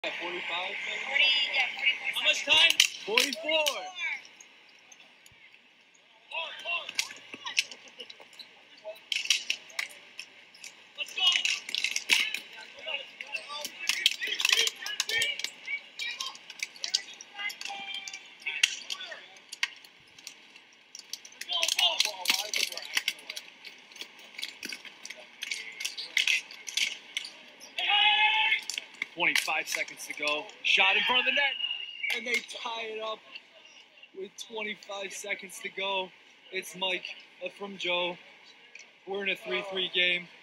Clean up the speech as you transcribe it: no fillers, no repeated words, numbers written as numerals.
45? 40, yeah, 44. How much time? 44. Let's go. 25 seconds to go. Shot in front of the net, and they tie it up with 25 seconds to go. It's Mike from Joe. We're in a 3-3 game.